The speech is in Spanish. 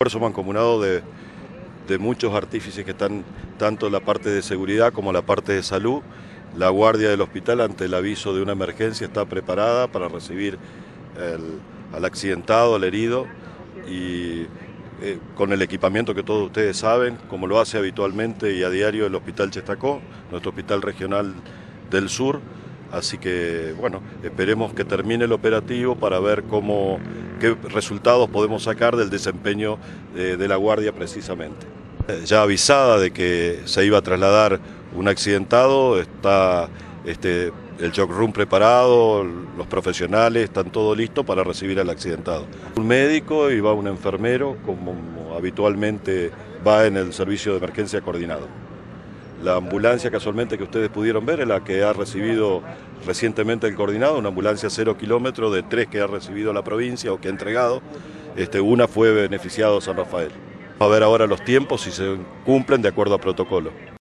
esfuerzo mancomunado de muchos artífices que están tanto en la parte de seguridad como en la parte de salud. La guardia del hospital, ante el aviso de una emergencia, está preparada para recibir al accidentado, al herido, y con el equipamiento que todos ustedes saben, como lo hace habitualmente y a diario el Hospital Chestacó, nuestro hospital regional del sur. Así que, bueno, esperemos que termine el operativo para ver qué resultados podemos sacar del desempeño de la guardia precisamente. Ya avisada de que se iba a trasladar un accidentado, está el shock room preparado, los profesionales, están todo listo para recibir al accidentado. Un médico y va un enfermero, como habitualmente va en el servicio de emergencia coordinado. La ambulancia casualmente que ustedes pudieron ver es la que ha recibido recientemente el coordinado, una ambulancia 0 kilómetros de 3 que ha recibido la provincia o que ha entregado. Una fue beneficiado San Rafael. A ver ahora los tiempos si se cumplen de acuerdo a protocolo.